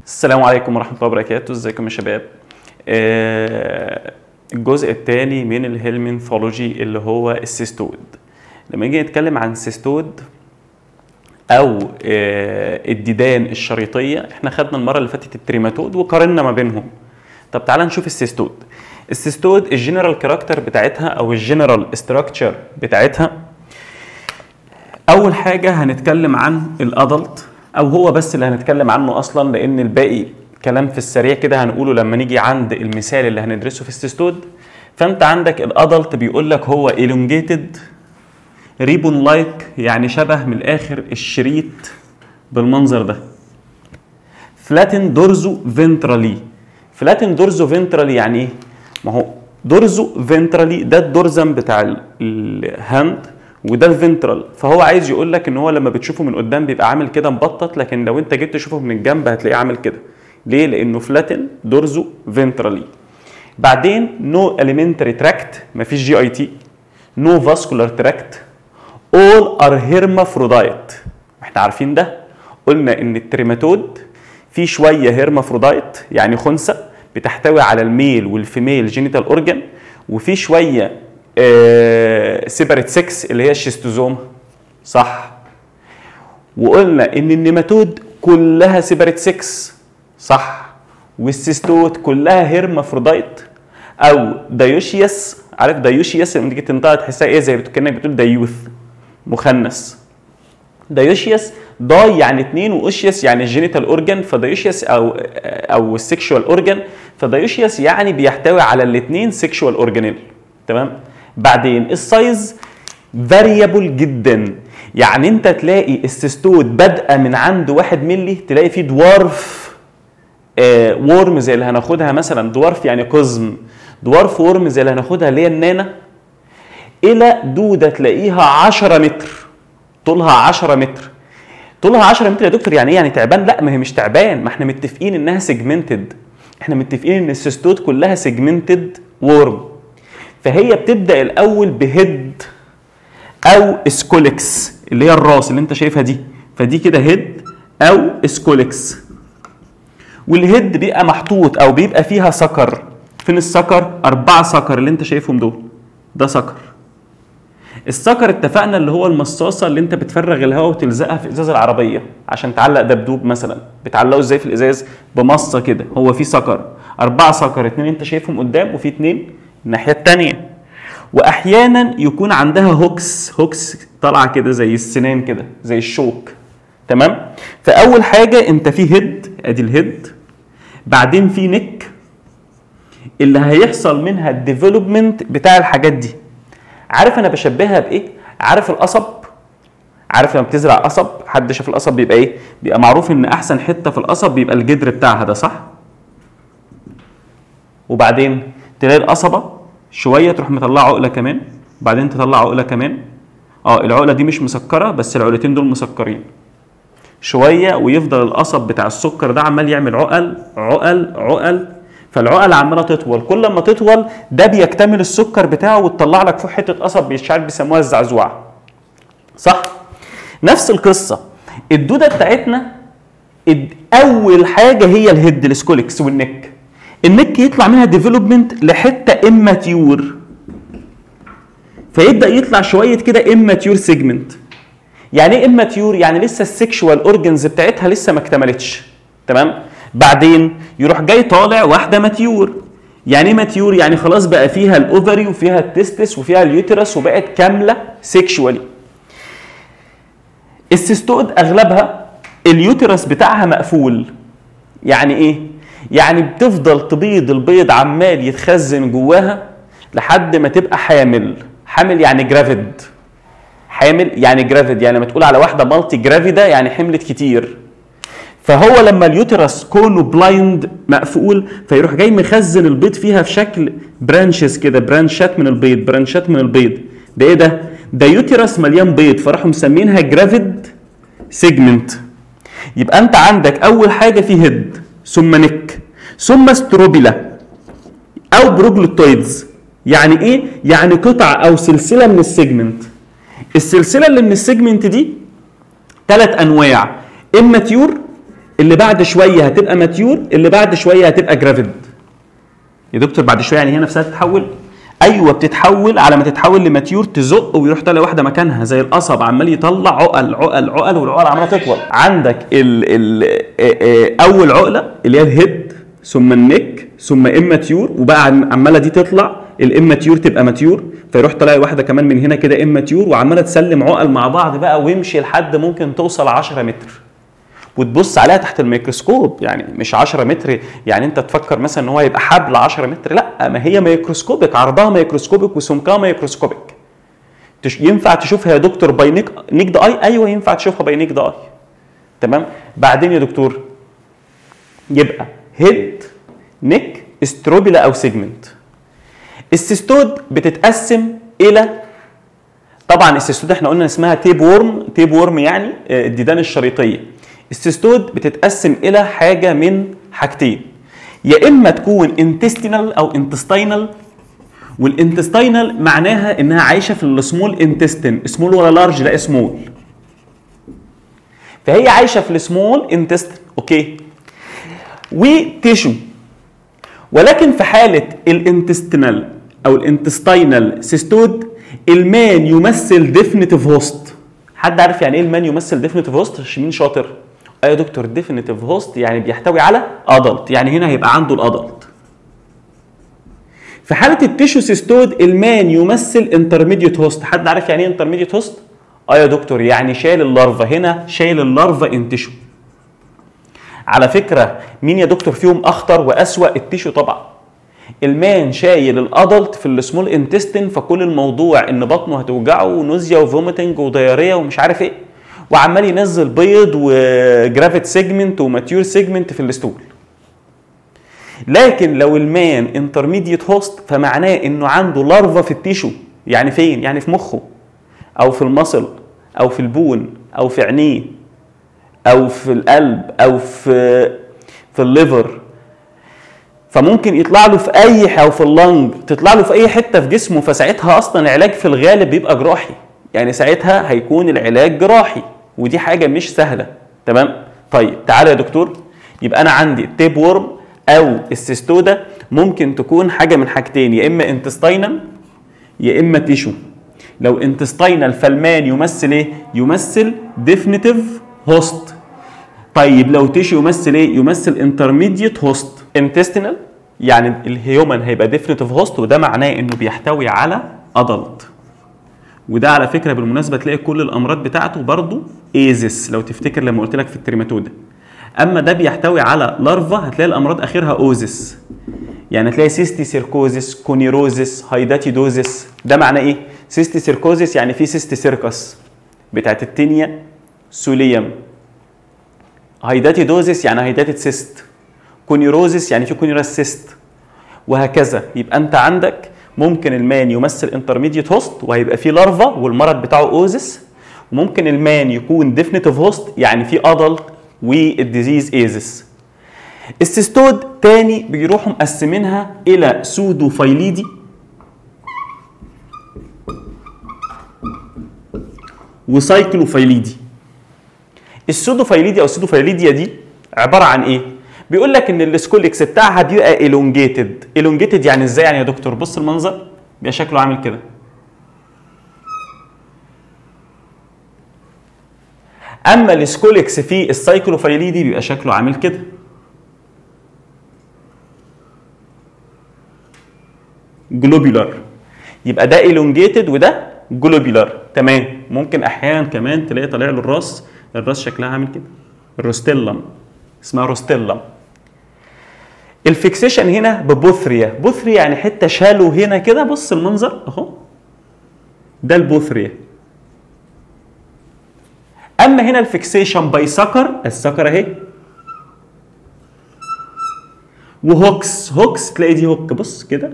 السلام عليكم ورحمة الله وبركاته، ازيكم يا شباب؟ الجزء الثاني من الهيلمنثولوجي اللي هو السيستود. لما نيجي نتكلم عن السيستود او الديدان الشريطية، احنا خدنا المرة اللي فاتت التريماتود وقارنا ما بينهم. طب تعالى نشوف السيستود. السيستود الجنرال كاركتر بتاعتها او الجنرال استراكشر بتاعتها، اول حاجة هنتكلم عن الادلت، او هو بس اللي هنتكلم عنه اصلا، لان الباقي كلام في السريع كده هنقوله لما نيجي عند المثال اللي هندرسه في السيستود. فانت عندك الادلت بيقول لك هو elongated ريبون لايك، يعني شبه من الاخر الشريط بالمنظر ده. فلاتن دورزو فنترالي. فلاتن دورزو فنترالي يعني ايه؟ ما هو دورزو فنترالي ده الدورزم بتاع الهاند وده الفنترال، فهو عايز يقول لك ان هو لما بتشوفه من قدام بيبقى عامل كده مبطط، لكن لو انت جيت تشوفه من الجنب هتلاقيه عامل كده. ليه؟ لانه فلاتن دورزو فنترالي. بعدين نو اليمنتري تراكت، مفيش جي اي تي، نو فاسكولار تراكت، اول ار هيرمافرودايت. احنا عارفين ده، قلنا ان التريماتود فيه شويه هيرمافرودايت يعني خنثى بتحتوي على الميل والفيميل جينيتال اورجان، وفي شويه سيبريت 6 اللي هي الشيستوزوم، صح؟ وقلنا ان النيماتود كلها سيبريت 6، صح؟ والسيستود كلها هيرمافرودايت او دايوشياس. عارف دايوشياس لما تيجي تنطقها تحسها ايه؟ زي كانك بتقول دايوث، مخنث. دايوشياس داي يعني اتنين، واوشياس يعني الجينيتال اورجان، فدايوشياس او السكشوال اورجان، فدايوشياس يعني بيحتوي على الاثنين سكشوال اورجانيل، تمام؟ بعدين السايز فاريبل جدا، يعني انت تلاقي السيستود بادئه من عند 1 مللي، تلاقي فيه دوارف وورم زي اللي هناخدها مثلا، دوارف يعني قزم، دوارف وورم زي اللي هناخدها اللي هي النانا، الى دوده تلاقيها 10 متر، طولها 10 متر. طولها 10 متر يا دكتور يعني ايه؟ يعني تعبان؟ لا، ما هي مش تعبان، ما احنا متفقين انها سيجمنتد، احنا متفقين ان السيستود كلها سيجمنتد وورم. فهي بتبدا الاول بهيد او سكولكس اللي هي الراس اللي انت شايفها دي، فدي كده هيد او سكولكس، والهيد بيبقى محطوط او بيبقى فيها سكر. فين السكر؟ 4 سكر اللي انت شايفهم دول، ده سكر. السكر اتفقنا اللي هو المصاصه اللي انت بتفرغ الهواء وتلزقها في ازاز العربيه عشان تعلق دبدوب مثلا، بتعلقه ازاي في الازاز؟ بمصه كده. هو في سكر 4 سكر، 2 انت شايفهم قدام وفي 2 الناحيه الثانيه. واحيانا يكون عندها هوكس طالعه كده زي السنان كده، زي الشوك، تمام؟ فاول حاجه انت في هيد، ادي الهيد، بعدين في نك اللي هيحصل منها الديفلوبمنت بتاع الحاجات دي. عارف انا بشبهها بايه؟ عارف القصب؟ عارف لما بتزرع قصب، حد شاف القصب بيبقى ايه؟ بيبقى معروف ان احسن حته في القصب بيبقى الجدر بتاعها ده، صح؟ وبعدين تلاقي القصبه شويه تروح مطلعه عقله كمان، بعدين تطلع عقله كمان، العقله دي مش مسكره بس العقلتين دول مسكرين شويه، ويفضل القصب بتاع السكر ده عمال يعمل عقل عقل عقل، فالعقل عماله تطول، كل ما تطول ده بيكتمل السكر بتاعه وتطلع لك فوق حته قصب مش عارف بيسموها الزعزوعه، صح؟ نفس القصه الدوده بتاعتنا، اول حاجه هي الهيد السكولكس والنك. النك يطلع منها ديفلوبمنت لحته اماتيور، فيبدا يطلع شويه كده اماتيور سيجمنت. يعني ايه اماتيور؟ يعني لسه السكشوال اورجنز بتاعتها لسه ما اكتملتش، تمام؟ بعدين يروح جاي طالع واحده ماتيور. يعني ايه ماتيور؟ يعني خلاص بقى فيها الاوفري وفيها التستس وفيها اليوترس وبقت كامله سيكشوالي. السيستود اغلبها اليوترس بتاعها مقفول. يعني ايه؟ يعني بتفضل تبيض البيض عمال يتخزن جواها لحد ما تبقى حامل. حامل يعني جرافيد. حامل يعني جرافيد، يعني لما تقول على واحده مالتي جرافيده يعني حملت كتير. فهو لما اليوترس كونه بلايند مقفول، فيروح جاي مخزن البيض فيها في شكل برانشز كده، برانشات من البيض، برانشات من البيض. ده ايه ده؟ ده يوترس مليان بيض، فراحوا مسمينها جرافيد سيجمنت. يبقى انت عندك اول حاجه في هيد، ثم نك، ثم ستروبيلا او بروجلوتويدز. يعني ايه؟ يعني قطعه او سلسله من السيجمنت. السلسله اللي من السيجمنت دي 3 انواع، اماتيور اللي بعد شويه هتبقى ماتيور، اللي بعد شويه هتبقى جرافيد. يا دكتور بعد شويه يعني هي نفسها تتحول؟ ايوه بتتحول، على ما تتحول لماتيور تزق ويروح طالع واحده مكانها زي القصب عمال يطلع عقل عقل عقل، والعقل عماله تطول. عندك اول عقله اللي هي الهيد، ثم النك، ثم اماتيور، وبقى عماله دي تطلع الاماتيور تبقى ماتيور، فيروح طالع واحده كمان من هنا كده اماتيور، وعماله تسلم عقل مع بعض بقى ويمشي لحد ممكن توصل 10 متر. وتبص عليها تحت الميكروسكوب، يعني مش 10 متر يعني انت تفكر مثلا ان هو يبقى حبل 10 متر، لا، ما هي ميكروسكوبيك، عرضها ميكروسكوبيك وسمكها ميكروسكوبيك. ينفع تشوفها يا دكتور باي نيكد اي؟ ايوه ينفع تشوفها باي نيكد اي. تمام. بعدين يا دكتور يبقى هيد، نيك، استروبيلا او سيجمنت. السيستود بتتقسم الى، طبعا السيستود احنا قلنا اسمها تيب وورم، تيب وورم يعني الديدان الشريطيه. السيستود بتتقسم الى حاجه من حاجتين، يا اما تكون انتستينال او انتستينال، والانتستينال معناها انها عايشه في السمول انتستين، سمول ولا لارج؟ لا سمول، فهي عايشه في السمول انتستين. اوكي. وتيشو. ولكن في حاله الانتستينال او الانتستينال سيستود المان يمثل ديفينيتيف هوست. حد عارف يعني ايه المان يمثل ديفينيتيف هوست؟ مين شاطر؟ يا دكتور ديفينيتيف هوست يعني بيحتوي على ادلت، يعني هنا هيبقى عنده الادلت. في حاله التيشو سيستود المان يمثل انترميديت هوست. حد عارف يعني ايه انترميديت هوست؟ يا دكتور يعني شايل اللارفا، هنا شايل اللارفا ان تيشو. على فكره مين يا دكتور فيهم اخطر واسوأ؟ التيشو طبعا. المان شايل الادلت في السمول انتستين، فكل الموضوع ان بطنه هتوجعه ونوزيا وفوميتنج ودياريه ومش عارف ايه، وعمال ينزل بيض وجرافيت سيجمنت وماتيور سيجمنت في الستول. لكن لو المان انترميديت هوست فمعناه انه عنده لارفا في التيشو. يعني فين؟ يعني في مخه او في المصل او في البون او في عينيه او في القلب او في الليفر، فممكن يطلع له في اي او في اللنج، تطلع له في اي حته في جسمه، فساعتها اصلا العلاج في الغالب بيبقى جراحي، يعني ساعتها هيكون العلاج جراحي، ودي حاجه مش سهله. تمام. طيب تعالى يا دكتور، يبقى انا عندي التيب وورم او السيستودا ممكن تكون حاجه من حاجتين، يا اما انتستينال يا اما تيشو. لو انتستينال فالمان يمثل ايه؟ يمثل ديفينيتيف هوست. طيب لو تيشو يمثل ايه؟ يمثل انترميديت هوست. انتستينال يعني الهيومن هيبقى ديفينيتيف هوست، وده معناه انه بيحتوي على ادلت، وده على فكره بالمناسبه تلاقي كل الامراض بتاعته برضو ايزس، لو تفتكر لما قلت لك في التريماتودا. اما ده بيحتوي على لارفا، هتلاقي الامراض اخرها اوزس، يعني تلاقي سيستي سيركوزيس، كونيروزيس، هايداتيدوزيس. ده معناه ايه؟ سيستي سيركوزيس يعني في سيستي سيركس بتاعت التينيا سوليوم، هايداتيدوزيس يعني هايداتيد سيست، كونيروزيس يعني في كونيراس سيست، وهكذا. يبقى انت عندك ممكن المان يمثل انترميديت هوست وهيبقى فيه لارفا والمرض بتاعه اوزس، وممكن المان يكون ديفينيتيف هوست يعني فيه ادلت والديزيز ايزس. السيستود تاني بيروحوا مقسمينها الى سودوفايليدي وسايكلوفايليدي. السودوفايليدي او السودوفايليديا دي عباره عن ايه؟ بيقول لك ان السكوليكس بتاعها بيبقى الونجيتد. الونجيتد يعني ازاي يعني يا دكتور؟ بص المنظر بيبقى شكله عامل كده. اما السكوليكس في السايكلوفايليدي بيبقى شكله عامل كده. جلوبيولار. يبقى ده الونجيتد وده جلوبيولار. تمام. ممكن احيانا كمان تلاقي طالع له الراس شكلها عامل كده، الروستيلم، اسمها روستيلم. الفيكسيشن هنا ببوثريا. بوثريا يعني حته شالو هنا كده، بص المنظر اهو، ده البوثريا. اما هنا الفيكسيشن باي سكر، السكر اهي، وهوكس. هوكس تلاقي دي هوك، بص كده.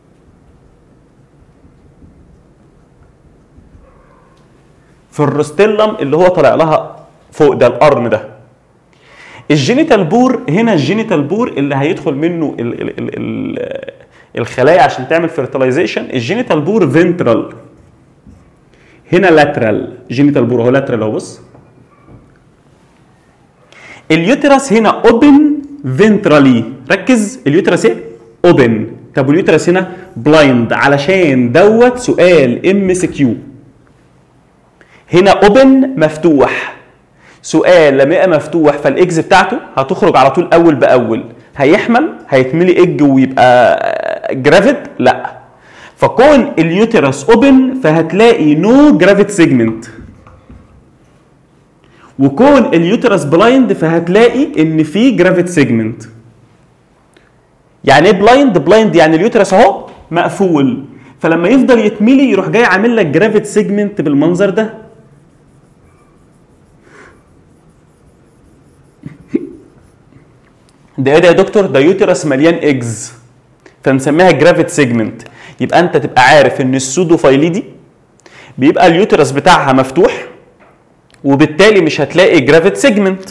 في الروستيلم اللي هو طالع لها فوق ده القرن ده. الجينيتال بور هنا، الجينيتال بور اللي هيدخل منه الخلايا عشان تعمل فيرتلايزيشن. الجينيتال بور فينترال، هنا لاترال. جينيتال بور اهو لاترال اهو، بص. اليوترس هنا اوبن فنترالي، ركز، اليوترس ايه؟ اوبن. طب واليوترس هنا بلايند، علشان دوت سؤال ام سي كيو. هنا اوبن مفتوح، سؤال لما يبقى مفتوح فالاكز بتاعته هتخرج على طول اول باول، هيحمل، هيتملي اج ويبقى جرافيد؟ لا. فكون اليوترس اوبن فهتلاقي نو جرافيد سيجمنت، وكون اليوترس بلايند فهتلاقي ان في جرافيد سيجمنت. يعني ايه بلايند؟ بلايند يعني اليوترس اهو مقفول، فلما يفضل يتملي يروح جاي عامل لك جرافيد سيجمنت بالمنظر ده. ده ايه ده يا دكتور؟ ده يوترس مليان اجز، فنسميها جرافيد سيجمنت. يبقى انت تبقى عارف ان السودوفايليدي بيبقى اليوترس بتاعها مفتوح، وبالتالي مش هتلاقي جرافيد سيجمنت.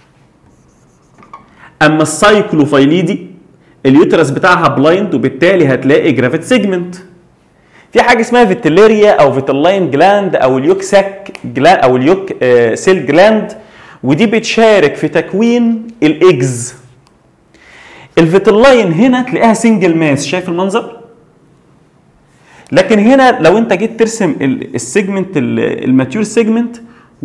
اما السايكلوفايليدي اليوترس بتاعها بلايند، وبالتالي هتلاقي جرافيد سيجمنت. في حاجه اسمها فيتيليريا او فيتلاين جلاند او اليوك ساك جلاند او اليوك سيل جلاند، ودي بتشارك في تكوين الاجز. الفيتلاين هنا تلاقيها سنجل ماس، شايف المنظر؟ لكن هنا لو انت جيت ترسم السيجمنت الماتيور سيجمنت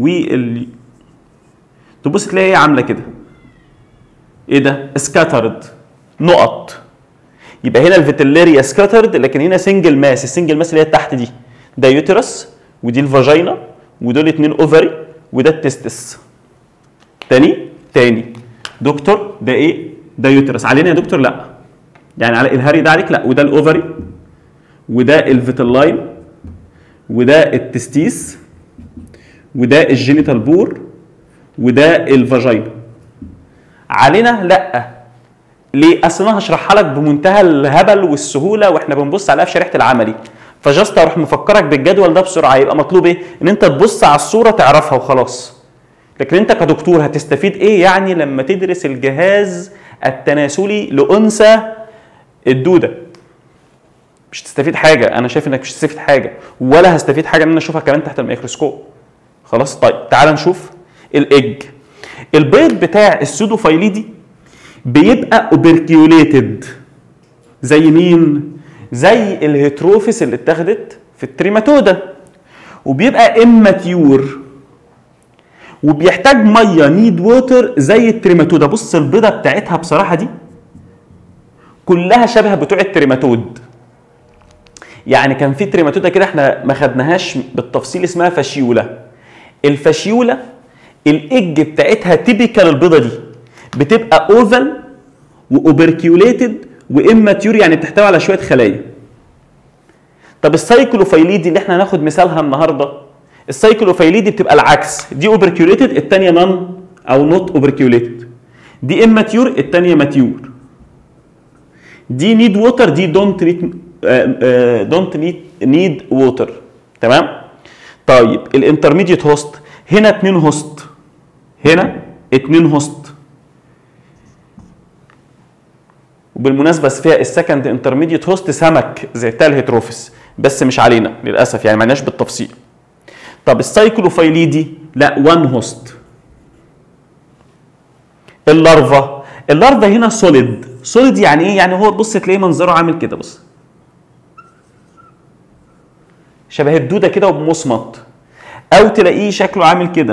تبص تلاقي عامله كده. ايه ده؟ سكاترد، نقط. يبقى هنا الفيتيليريا سكاترد، لكن هنا سنجل ماس. السنجل ماس اللي هي تحت دي ده يوترس، ودي الفاجينا، ودول 2 اوفري، وده التستس. تاني دكتور ده ايه؟ ده يوترس علينا يا دكتور؟ لا. يعني على الهري ده عليك؟ لا. وده الاوفري، وده الفيتلاين، وده التستيس، وده الجينيتال بور، وده الفاجينا. علينا؟ لا. ليه؟ اصل انا هشرحها لك بمنتهى الهبل والسهوله واحنا بنبص عليها في شريحه العملي، فجاست اروح مفكرك بالجدول ده بسرعه. يبقى مطلوب ايه؟ ان انت تبص على الصوره تعرفها وخلاص. لكن انت كدكتور هتستفيد ايه يعني لما تدرس الجهاز التناسلي لانثى الدوده؟ مش تستفيد حاجه. انا شايف انك مش تستفيد حاجه، ولا هستفيد حاجه ان انا اشوفها كمان تحت الميكروسكوب. خلاص؟ طيب تعال نشوف الايج. البيض بتاع السودوفايليدي بيبقى اوبركيوليتد زي مين؟ زي الهيتروفيس اللي اتاخدت في التريماتودا، وبيبقى اماتيور، وبيحتاج ميه نيد ووتر زي التريماتودا. بص البيضه بتاعتها بصراحه دي كلها شبه بتوع التريماتود. يعني كان في تريماتودا كده احنا ما خدناهاش بالتفصيل اسمها فاشيولا. الفاشيولا الايج بتاعتها تيبيكال البيضه دي بتبقى اوفال واوبركيوليتد واماتيور، يعني بتحتوي على شويه خلايا. طب السايكلوفايليدي اللي احنا هناخد مثالها النهارده، السايكلوفايليدي بتبقى العكس، دي اوبركيوليتد الثانيه نون او نوت اوبركيوليتد، دي اماتيور الثانيه ماتيور، دي نيد ووتر دي دونت نيد ووتر. تمام؟ طيب الانترميديت هوست هنا 2 هوست، هنا 2 هوست. وبالمناسبه فيها السكند انترميديت هوست سمك زي بتاع الهيتروفيس، بس مش علينا للاسف، يعني معناش بالتفصيل. طب السايكلوفايليدي لا 1 هوست. اللارفا هنا سوليد. سوليد يعني ايه؟ يعني هو بص تلاقيه منظره عامل كده، بص شبه الدوده كده وبمصمت، او تلاقيه شكله عامل كده،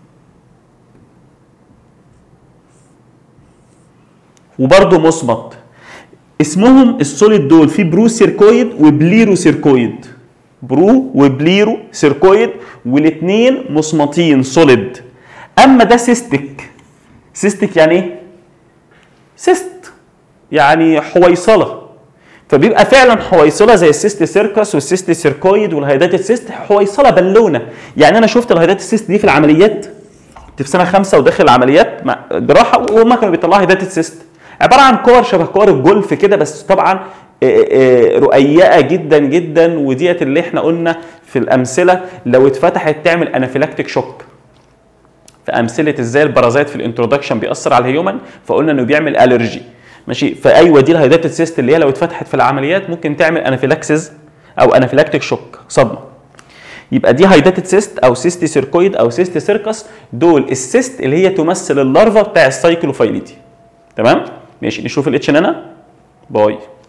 وبرده مصمت. اسمهم السوليد دول في برو سيركويد وبليرو سيركويد، برو وبليرو سيركويد، والاثنين مصمتين سوليد. اما ده سيستيك. سيستيك يعني ايه؟ سيست يعني حويصله، فبيبقى فعلا حويصله زي السيست سيركس والسيست سيركويد والهيدات السيست، حويصله بالونه. يعني انا شفت الهيدات السيست دي في العمليات، كنت في سنه 5 وداخل العمليات مع جراحه، وهم كانوا بيطلعوا هيدات السيست عباره عن كور شبه كور الجولف كده، بس طبعا رقيقه جدا جدا، وديت اللي احنا قلنا في الامثله لو اتفتحت تعمل انافيلاكتيك شوك. في امثله ازاي البرازيت في الانترودكشن بيأثر على الهيومن، فقلنا انه بيعمل الرجي. ماشي؟ فايوه دي الهيدات السيست اللي هي لو اتفتحت في العمليات ممكن تعمل انافيلاكسيس او انافيلاكتيك شوك، صدمه. يبقى دي هايداتد سيست او سيستي سيركويد او سيستي سيركس، دول السيست اللي هي تمثل اللارفا بتاع السايكلوفايليتي. تمام؟ ماشي، نشوف الاتش ان انا. باي.